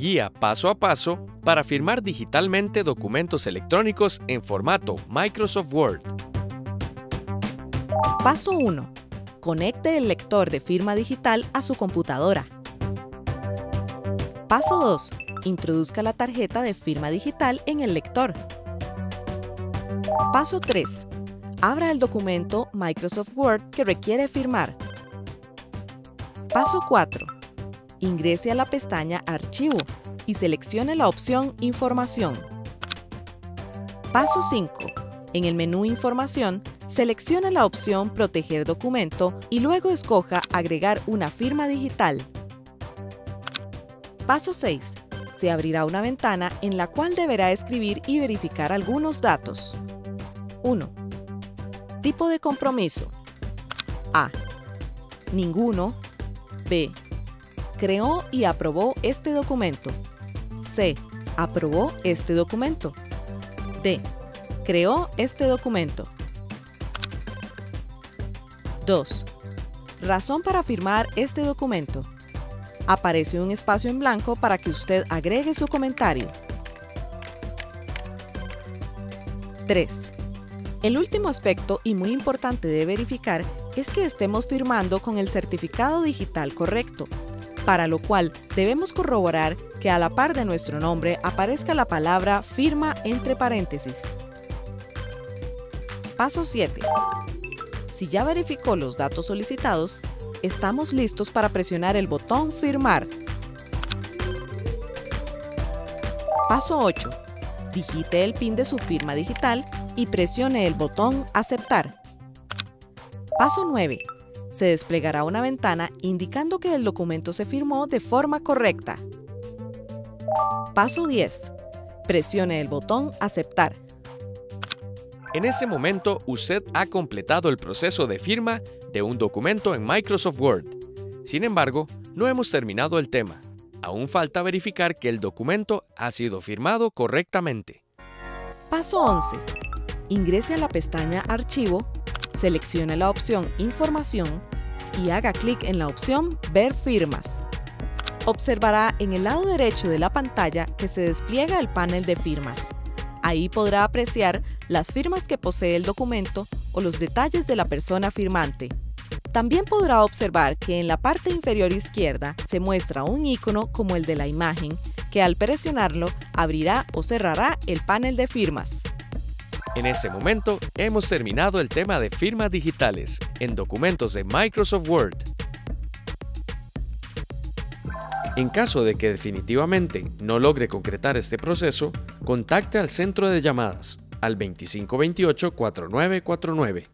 Guía paso a paso para firmar digitalmente documentos electrónicos en formato Microsoft Word. Paso 1. Conecte el lector de firma digital a su computadora. Paso 2. Introduzca la tarjeta de firma digital en el lector. Paso 3. Abra el documento Microsoft Word que requiere firmar. Paso 4. Ingrese a la pestaña Archivo y seleccione la opción Información. Paso 5. En el menú Información, seleccione la opción Proteger documento y luego escoja Agregar una firma digital. Paso 6. Se abrirá una ventana en la cual deberá escribir y verificar algunos datos. 1. Tipo de compromiso. A. Ninguno. B. Creó y aprobó este documento. C. Aprobó este documento. D. Creó este documento. 2. Razón para firmar este documento. Aparece un espacio en blanco para que usted agregue su comentario. 3. El último aspecto y muy importante de verificar es que estemos firmando con el certificado digital correcto, para lo cual debemos corroborar que a la par de nuestro nombre aparezca la palabra firma entre paréntesis. Paso 7. Si ya verificó los datos solicitados, estamos listos para presionar el botón Firmar. Paso 8. Digite el PIN de su firma digital y presione el botón Aceptar. Paso 9. Se desplegará una ventana indicando que el documento se firmó de forma correcta. Paso 10. Presione el botón Aceptar. En ese momento, usted ha completado el proceso de firma de un documento en Microsoft Word. Sin embargo, no hemos terminado el tema. Aún falta verificar que el documento ha sido firmado correctamente. Paso 11. Ingrese a la pestaña Archivo, seleccione la opción Información y haga clic en la opción Ver firmas. Observará en el lado derecho de la pantalla que se despliega el panel de firmas. Ahí podrá apreciar las firmas que posee el documento o los detalles de la persona firmante. También podrá observar que en la parte inferior izquierda se muestra un icono como el de la imagen que al presionarlo abrirá o cerrará el panel de firmas. En este momento, hemos terminado el tema de firmas digitales en documentos de Microsoft Word. En caso de que definitivamente no logre concretar este proceso, contacte al centro de llamadas al 2528-4949.